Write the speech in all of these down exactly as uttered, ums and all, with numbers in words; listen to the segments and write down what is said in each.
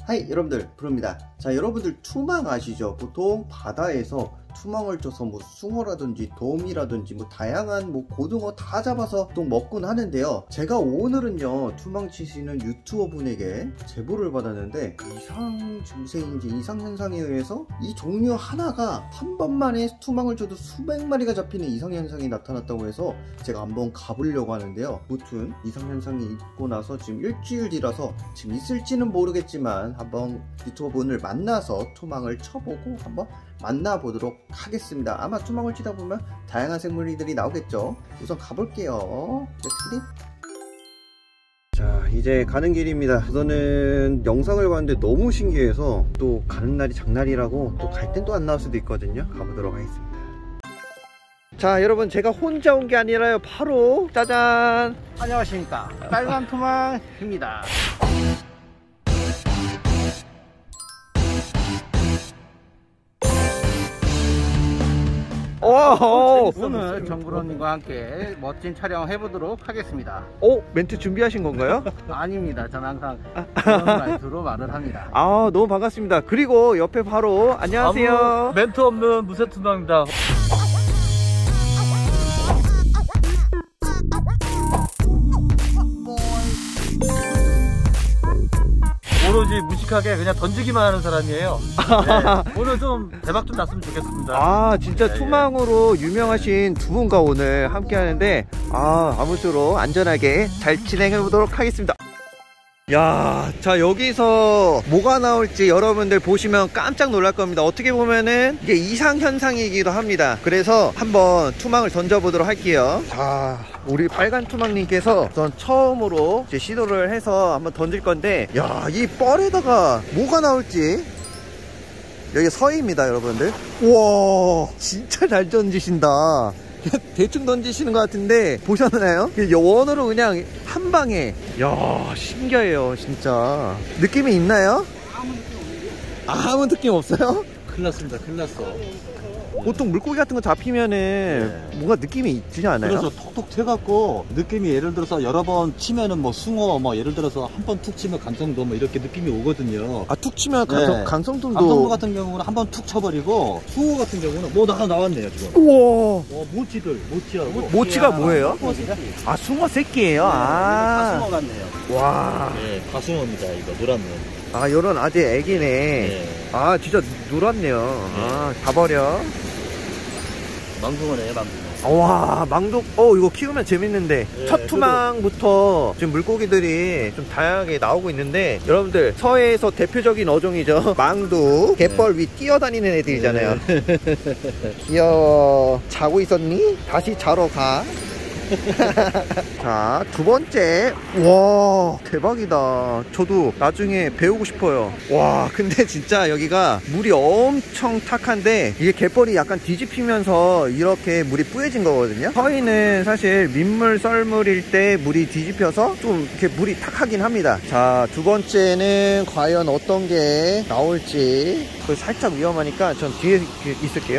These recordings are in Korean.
하이 여러분들, 프로입니다. 자, 여러분들 투망 아시죠? 보통 바다에서 투망을 쳐서 뭐 숭어라든지 도미라든지 뭐 다양한 뭐 고등어 다 잡아서 또 먹곤 하는데요. 제가 오늘은요 투망 치시는 유튜버 분에게 제보를 받았는데 이상 증세인지 이상 현상에 의해서 이 종류 하나가 한 번만에 투망을 쳐도 수백 마리가 잡히는 이상 현상이 나타났다고 해서 제가 한번 가보려고 하는데요. 무튼 이상 현상이 있고 나서 지금 일주일 뒤라서 지금 있을지는 모르겠지만 한번 유튜버 분을 만나서 투망을 쳐보고 한번 만나보도록 하겠습니다. 아마 투망을 치다 보면 다양한 생물들이 나오겠죠. 우선 가볼게요. 렛츠기. 자, 이제 가는 길입니다. 우선은 영상을 봤는데 너무 신기해서 또 가는 날이 장날이라고 또 갈 땐 또 안 나올 수도 있거든요. 가보도록 하겠습니다. 자, 여러분, 제가 혼자 온 게 아니라요, 바로 짜잔, 안녕하십니까, 빨간 투망입니다. 오, 오늘 정부로님과 함께 멋진 촬영 해보도록 하겠습니다. 오, 멘트 준비하신 건가요? 아닙니다. 저는 항상 그런 말투로 말을 합니다. 아, 너무 반갑습니다. 그리고 옆에 바로 안녕하세요. 아무 멘트 없는 무쇠투망입니다. 오로지 무식하게 그냥 던지기만 하는 사람이에요. 네, 오늘 좀 대박 좀 났으면 좋겠습니다. 아, 진짜 네, 투망으로 유명하신 두 분과 오늘 함께 하는데, 아, 아무쪼록 안전하게 잘 진행해 보도록 하겠습니다. 야, 자, 여기서 뭐가 나올지 여러분들 보시면 깜짝 놀랄 겁니다. 어떻게 보면은 이게 이상현상이기도 합니다. 그래서 한번 투망을 던져보도록 할게요. 자, 우리 빨간 투망님께서 전 처음으로 이제 시도를 해서 한번 던질 건데, 야, 이 뻘에다가 뭐가 나올지. 여기 서해입니다, 여러분들. 우와, 진짜 잘 던지신다. 대충 던지시는 것 같은데 보셨나요? 원으로 그냥 한 방에. 야, 신기해요 진짜. 느낌이 있나요? 아무 느낌 없어요? 큰일 났습니다. 큰일 났어. 보통 물고기 같은 거 잡히면은 네. 뭔가 느낌이 있지 않아요? 그래서 톡톡 튀어갖고 느낌이, 예를 들어서 여러 번 치면은 뭐 숭어 뭐 예를 들어서 한 번 툭 치면 강성도 뭐 이렇게 느낌이 오거든요. 아, 툭 치면 강성, 네. 강성돔도. 강성도 같은 경우는 한 번 툭 쳐버리고, 숭어 같은 경우는 뭐 하나 나왔네요 지금. 우와. 어, 모치들, 모치하고. 모치가 뭐예요? 숭어 새끼. 아, 숭어 새끼예요? 네, 아, 가숭어 같네요. 와. 네, 가숭어입니다. 이거 노랗네. 아, 요런 아직 애기네. 네. 아, 진짜 노랗네요. 네. 아, 가버려. 망둥어네요, 망둥어. 와, 망독, 어, 이거 키우면 재밌는데. 네, 첫 투망부터 지금 물고기들이 좀 다양하게 나오고 있는데, 여러분들, 서해에서 대표적인 어종이죠. 망독, 갯벌 위 뛰어다니는 애들이잖아요. 네. 귀여워. 자고 있었니? 다시 자러 가. 자, 두 번째. 와, 대박이다. 저도 나중에 배우고 싶어요. 와, 근데 진짜 여기가 물이 엄청 탁한데, 이게 갯벌이 약간 뒤집히면서 이렇게 물이 뿌얘진 거거든요. 서해는 사실 민물 썰물일 때 물이 뒤집혀서 좀 이렇게 물이 탁하긴 합니다. 자, 두 번째는 과연 어떤 게 나올지. 그 살짝 위험하니까 전 뒤에 있을게요.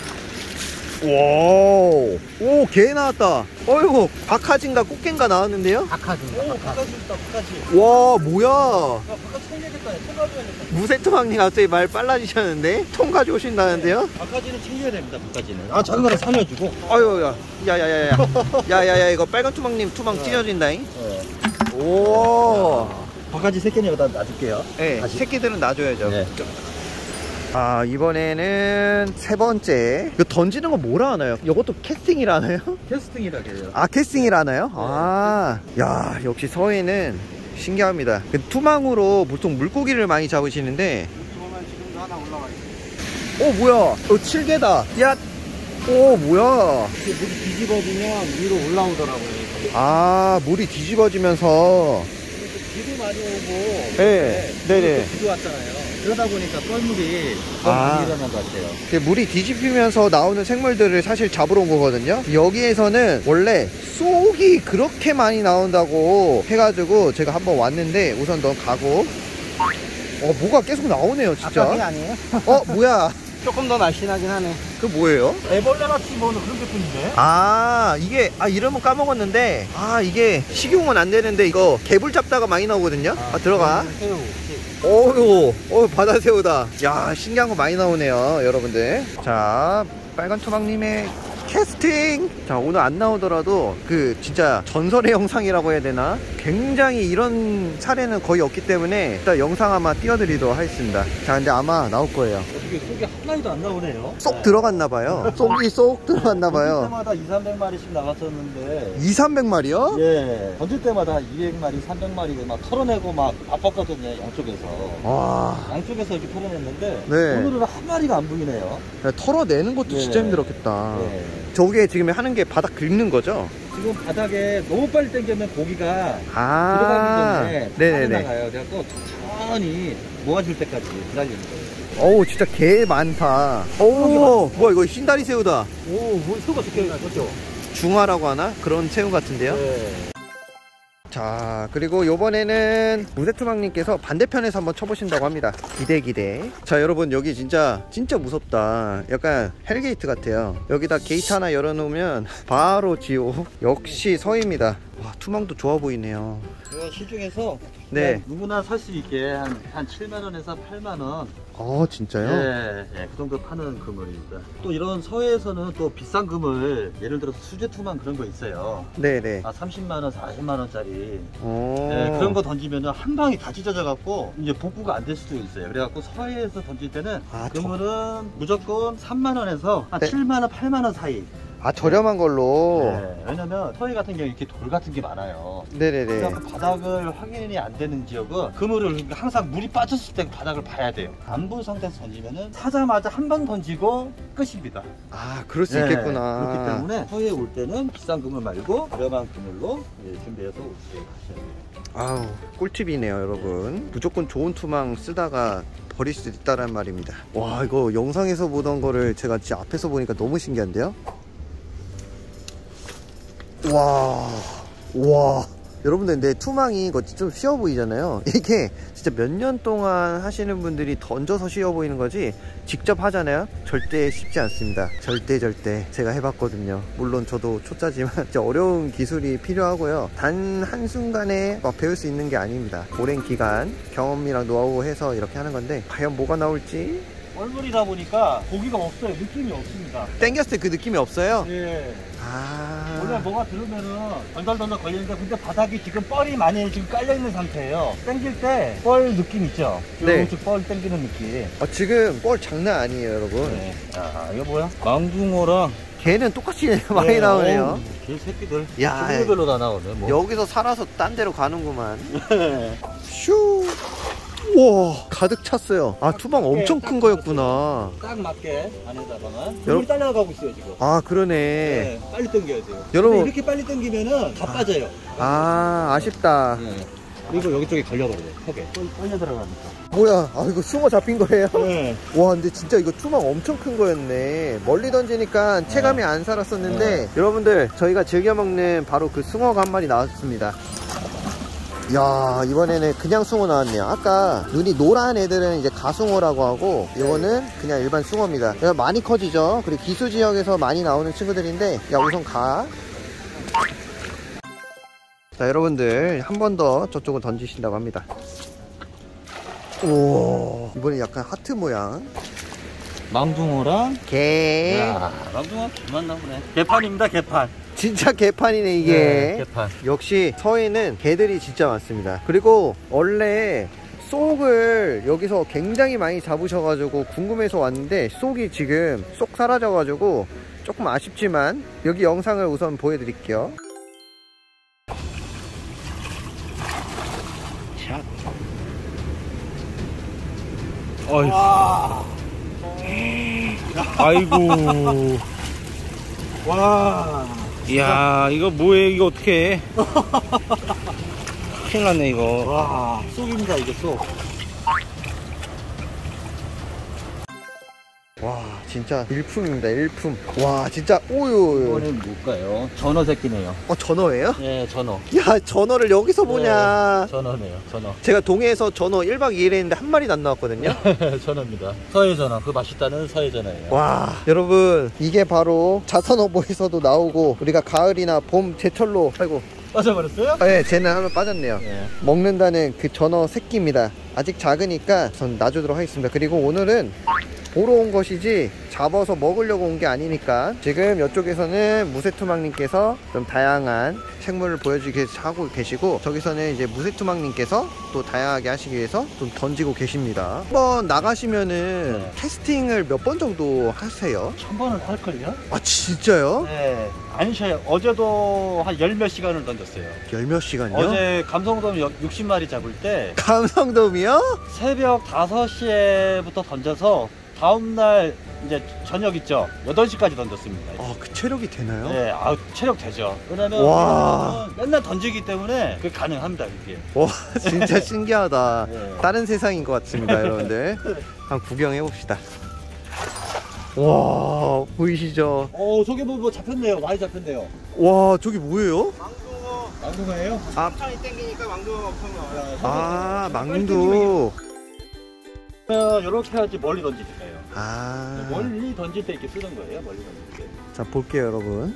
오, 오, 개 나왔다. 어이구, 박하진가 꽃게인가 나왔는데요? 박하진가. 박하지다, 박하지. 와, 뭐야. 야, 박하지 챙겨야겠다. 통 가져야겠다. 무쇠투망님 갑자기 말 빨라지셨는데? 통 가져오신다는데요? 박하지는 챙겨야 됩니다, 박하지는. 아, 작은 거는 살려주고. 아유, 야, 야야야야. 야야야, 이거 빨간 투망님 투망 찢어진다잉? 네. 오. 박하지 새끼는 여기다 놔줄게요. 네, 다시. 새끼들은 놔줘야죠. 네. 아, 이번에는 세 번째. 이거 던지는 거 뭐라 하나요? 이것도 캐스팅이라 하나요? 캐스팅이라 해요. 아, 캐스팅이라 하나요? 아, 야, 역시 서해는 신기합니다. 투망으로 보통 물고기를 많이 잡으시는데. 보면 지금도 하나 올라와 있어요. 어, 뭐야? 어, 칠개다. 야, 오, 뭐야? 이게 물이 뒤집어지면 위로 올라오더라고요. 아, 물이 뒤집어지면서. 비도 많이 오고. 네, 네네. 비도 왔잖아요. 그러다 보니까 썰물이 아. 많이 일어난 것 같아요. 물이 뒤집히면서 나오는 생물들을 사실 잡으러 온 거거든요. 여기에서는 원래 쏙이 그렇게 많이 나온다고 해가지고 제가 한번 왔는데, 우선 넌 가고. 어, 뭐가 계속 나오네요 진짜. 아까 그게 아니에요? 어, 뭐야. 조금 더 날씬하긴 하네. 그 뭐예요? 애벌레같이 보는 그런 제품인데? 아, 이게, 아, 이름은 까먹었는데, 아, 이게 식용은 안 되는데 이거 개불 잡다가 많이 나오거든요. 아, 들어가. 새우. 어유, 어 바다새우다. 야, 신기한 거 많이 나오네요, 여러분들. 자, 빨간 토막님의 캐스팅. 자, 오늘 안 나오더라도 그 진짜 전설의 영상이라고 해야 되나, 굉장히 이런 사례는 거의 없기 때문에 일단 영상 아마 띄워드리도록 하겠습니다. 자, 근데 아마 나올 거예요. 어떻게 속이 하나도 안 나오네요. 쏙 들어갔나봐요. 쏙이 쏙 들어갔나봐요. 던질 때마다 이삼백 마리씩 나갔었는데 이삼백 마리요? 예, 던질 때마다 이백 마리, 삼백 마리 막 털어내고 막 아팠거든요, 양쪽에서. 와, 양쪽에서 이렇게 털어냈는데 네. 오늘은 한 마리가 안 보이네요. 털어내는 것도 네. 진짜 힘들었겠다. 네. 저게 지금 하는 게 바닥 긁는 거죠? 지금 바닥에 너무 빨리 당기면 고기가 아, 들어가기 전에 네네네. 나가요. 그래갖고 천천히 모아줄 때까지 기다리는 거예요. 어우, 진짜 개 많다. 어우, 뭐야, 이거 흰다리 새우다. 오, 뭐 새우가 좋게 나죠? 중화라고 하나? 그런 새우 같은데요? 네. 자, 그리고 요번에는 무쇠투망님께서 반대편에서 한번 쳐보신다고 합니다. 기대 기대. 자, 여러분, 여기 진짜 진짜 무섭다. 약간 헬게이트 같아요. 여기다 게이트 하나 열어놓으면 바로 지옥. 역시 서입니다. 와, 투망도 좋아 보이네요. 이거 시중에서 네. 누구나 살 수 있게 한, 한 칠만 원에서 팔만 원. 어, 진짜요? 네, 네, 그 정도 파는 그물입니다. 또 이런 서해에서는 또 비싼 그물, 예를 들어서 수제투망 그런 거 있어요. 네네. 아, 삼십만 원, 사십만 원짜리. 오. 네, 그런 거 던지면 한 방이 다 찢어져 갖고 이제 복구가 안 될 수도 있어요. 그래갖고 서해에서 던질 때는 아, 그물은 저... 무조건 삼만 원에서 한 네. 칠만 원, 팔만 원 사이. 아, 저렴한 걸로. 네, 왜냐면 서해 같은 경우 이렇게 돌 같은 게 많아요. 네네네. 그래서 바닥을 확인이 안 되는 지역은 그물을 항상 물이 빠졌을 때 바닥을 봐야 돼요. 안 본 상태에서 던지면은 사자마자 한 번 던지고 끝입니다. 아, 그럴 수 네, 있겠구나. 그렇기 때문에 서해에 올 때는 비싼 그물 말고 저렴한 그물로 예, 준비해서 오시게 하셔야 돼요. 아우, 꿀팁이네요, 여러분. 무조건 좋은 투망 쓰다가 버릴 수 있다는 말입니다. 와, 이거 영상에서 보던 거를 제가 진짜 앞에서 보니까 너무 신기한데요? 와, 와. 여러분들, 근데 투망이 이거 좀 쉬워 보이잖아요. 이게 진짜 몇 년 동안 하시는 분들이 던져서 쉬워 보이는 거지, 직접 하잖아요? 절대 쉽지 않습니다. 절대 절대. 제가 해봤거든요. 물론 저도 초짜지만 진짜 어려운 기술이 필요하고요. 단 한순간에 막 배울 수 있는 게 아닙니다. 오랜 기간 경험이랑 노하우 해서 이렇게 하는 건데, 과연 뭐가 나올지. 얼굴이다 보니까 고기가 없어요. 느낌이 없습니다. 땡겼을 때 그 느낌이 없어요? 예. 아. 원래 뭐가 들으면은 덜덜덜 걸리는데 근데 바닥이 지금 뻘이 많이 지금 깔려 있는 상태예요. 당길 때 뻘 느낌 있죠? 네. 쭉 뻘 당기는 느낌. 아, 지금 뻘 장난 아니에요, 여러분. 네. 아, 이거 뭐야? 망둥어랑 개는 똑같이 많이 네, 나오네요. 어우, 개 새끼들. 야, 종류별로 다 나오네. 뭐. 여기서 살아서 딴 데로 가는구만. 슈. 우와, 가득 찼어요. 아, 투방 엄청 큰 거였구나. 딱 맞게 안에다가만 여러- 물이 딸려가고 있어요 지금. 아, 그러네. 네, 빨리 당겨야 돼요. 여러분- 근데 이렇게 빨리 당기면은 다 빠져요. 아, 아쉽다. 네. 그리고 여기 쪽에 걸려버려요. 턱에 빨려 들어가니까. 뭐야, 아, 이거 숭어 잡힌 거예요? 네. 와, 근데 진짜 이거 투망 엄청 큰 거였네. 멀리 던지니까 체감이 안 살았었는데, 여러분들, 저희가 즐겨 먹는 바로 그 숭어가 한 마리 나왔습니다. 야, 이번에는 그냥 숭어 나왔네요. 아까 눈이 노란 애들은 이제 가숭어라고 하고, 이거는 그냥 일반 숭어입니다. 그래서 많이 커지죠. 그리고 기수 지역에서 많이 나오는 친구들인데, 야, 우선 가. 자, 여러분들 한 번 더 저쪽을 던지신다고 합니다. 오, 이번에 약간 하트 모양. 망둥어랑 개. 야, 망둥어 개만 나오네. 개판입니다, 개판. 진짜 개판이네, 이게. 네, 개판. 역시 서해는 개들이 진짜 많습니다. 그리고 원래 쏙을 여기서 굉장히 많이 잡으셔가지고 궁금해서 왔는데, 쏙이 지금 쏙 사라져가지고 조금 아쉽지만 여기 영상을 우선 보여드릴게요. 샷. 어이. 아이고. 와. 이야, 이거 뭐해, 이거 어떻게 해? 큰일 났네, 이거. 와, 쏙입니다, 이게 쏙. 와, 진짜 일품입니다, 일품. 와, 진짜 오유. 이거는 뭘까요? 전어 새끼네요. 어, 전어예요? 예, 전어. 야, 전어를 여기서 보냐. 네, 전어네요, 전어. 제가 동해에서 전어 일 박 이 일 했는데 한 마리도 안 나왔거든요. 전어입니다. 서해 전어, 그 맛있다는 서해 전어예요. 와, 여러분, 이게 바로 자선어보에서도 나오고, 우리가 가을이나 봄, 제철로, 아이고, 빠져버렸어요? 아, 예, 쟤는 하나 빠졌네요. 예. 먹는다는 그 전어 새끼입니다. 아직 작으니까 전 놔주도록 하겠습니다. 그리고 오늘은 보러 온 것이지 잡아서 먹으려고 온 게 아니니까 지금 이쪽에서는 무쇠투망님께서 좀 다양한 생물을 보여주기 하고 계시고, 저기서는 이제 무쇠투망님께서 또 다양하게 하시기 위해서 좀 던지고 계십니다. 한번 나가시면은 네. 캐스팅을 몇 번 정도 하세요? 한 번은 할걸요? 아 진짜요? 네. 안 쉬어요. 어제도 한 열 몇 시간을 던졌어요. 열 몇 시간요? 어제 감성돔 육십 마리 잡을 때 감성돔이요? 새벽 다섯 시에부터 던져서 다음날 이제 저녁 있죠? 여덟 시까지 던졌습니다. 아, 그 체력이 되나요? 네, 아 체력 되죠. 왜냐면 와. 맨날 던지기 때문에 그게 가능합니다, 이게. 와, 진짜 신기하다. 네. 다른 세상인 것 같습니다, 여러분들. 한번 구경해 봅시다. 와, 보이시죠? 어, 저기 뭐, 뭐 잡혔네요. 많이 잡혔네요. 와, 저기 뭐예요? 망둥어. 망둥어예요? 아, 천천히 땡기니까 망둥어가 엄청 나와요. 아, 망두. 이렇게 해야지 멀리 던지지 돼요. 아, 멀리 던질 때 이렇게 쓰는 거예요, 멀리 던질 때. 자, 볼게요, 여러분.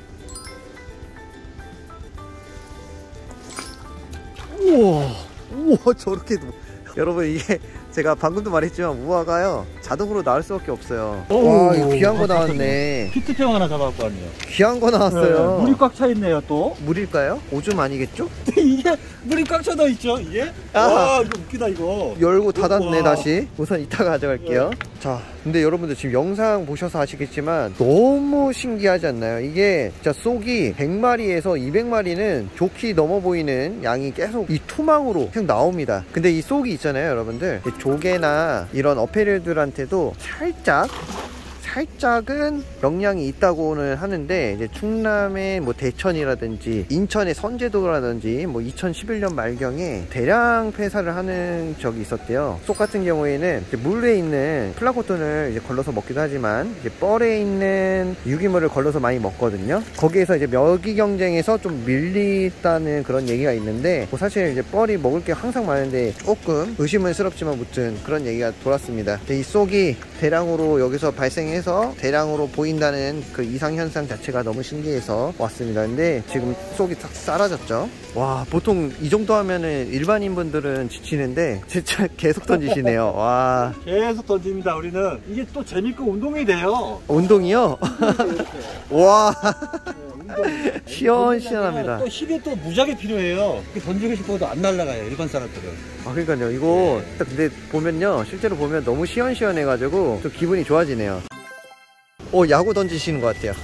우와, 우와, 저렇게도. 여러분, 이게 제가 방금도 말했지만 우아가요 자동으로 나올 수밖에 없어요. 와, 이거 귀한 거 나왔네. 피트병 하나 잡아갖고 왔네요. 귀한 거 나왔어요. 네, 물이 꽉 차 있네요, 또. 물일까요? 오줌 아니겠죠? 이게 물이 꽉 차져 있죠, 이게? 아하. 와, 이거 웃기다, 이거. 열고 닫았네. 우와. 다시 우선 이따가 가져갈게요. 네. 자, 근데 여러분들 지금 영상 보셔서 아시겠지만 너무 신기하지 않나요? 이게 진짜 쏙이 백 마리에서 이백 마리는 좋게 넘어 보이는 양이 계속 이 투망으로 계속 나옵니다. 근데 이 쏙이 있잖아요, 여러분들. 조개나 이런 어패류들한테도 살짝 살짝은 영향이 있다고는 하는데, 이제 충남의 뭐 대천이라든지 인천의 선제도라든지 뭐 이천십일 년 말경에 대량 폐사를 하는 적이 있었대요. 쏙 같은 경우에는 이제 물에 있는 플라코톤을 이제 걸러서 먹기도 하지만 이제 뻘에 있는 유기물을 걸러서 많이 먹거든요. 거기에서 이제 먹이 경쟁에서 좀 밀리다는 그런 얘기가 있는데, 뭐 사실 이제 뻘이 먹을 게 항상 많은데 조금 의심은스럽지만 무튼 그런 얘기가 돌았습니다. 이 쏙이 대량으로 여기서 발생해서 대량으로 보인다는 그 이상현상 자체가 너무 신기해서 왔습니다. 근데 지금 쏙이 싹 사라졌죠. 와, 보통 이 정도 하면은 일반인 분들은 지치는데 진짜 계속 던지시네요. 와, 계속 던집니다, 우리는. 이게 또 재밌고 운동이 돼요. 운동이요? 와, 네, 시원시원합니다. 또 힘이 또 무지하게 필요해요. 던지고 싶어도 안 날아가요, 일반 사람들은. 아, 그러니까요. 이거 딱 근데 보면요, 실제로 보면 너무 시원시원해가지고 좀 기분이 좋아지네요. 오, 야구 던지시는 것 같아요.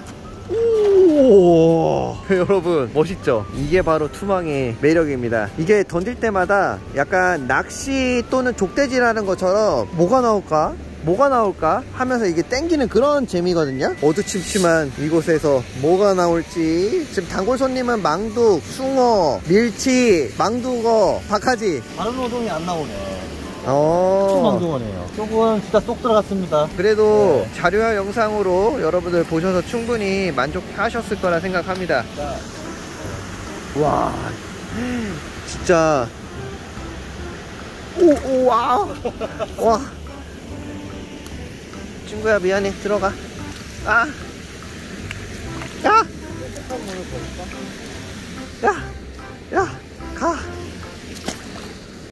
오, 여러분 멋있죠? 이게 바로 투망의 매력입니다. 이게 던질 때마다 약간 낚시 또는 족대질하는 것처럼 뭐가 나올까? 뭐가 나올까? 하면서 이게 땡기는 그런 재미거든요. 어두침침한 이곳에서 뭐가 나올지. 지금 단골 손님은 망둑, 숭어, 밀치, 망두거, 박하지. 다른 노동이 안 나오네. 어, 망둥어네요. 조금 진짜 쏙 들어갔습니다. 그래도 네. 자료와 영상으로 여러분들 보셔서 충분히 만족하셨을 거라 생각합니다. 자, 와, 진짜. 오, 오, 와. 와. 친구야, 미안해. 들어가. 아. 야. 야. 야. 가.